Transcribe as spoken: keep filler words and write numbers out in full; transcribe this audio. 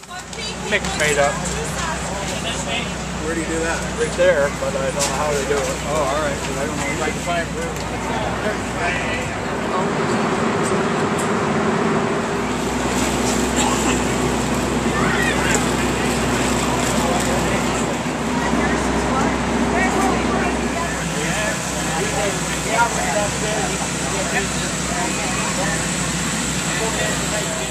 Mix made up. Where do you do that? Right there, but I don't know how they do it. Oh, all right. I don't know. Like the five Yeah,